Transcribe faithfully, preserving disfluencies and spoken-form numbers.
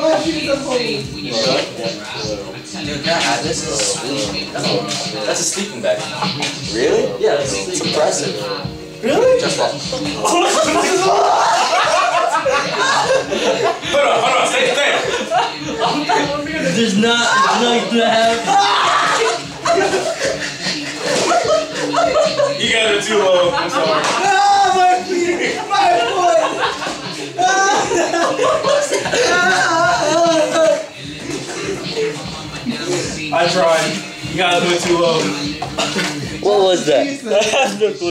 Dude, can I have this? This is sweet. That's a sleeping bag. Really? Yeah, it's, it's impressive. Really? Just walk. Hold on, hold on, stay, stay. There's not, there's not gonna happen. You got it too low. I'm sorry. Ah, my feet! My foot! I tried. You got it too low. What was that?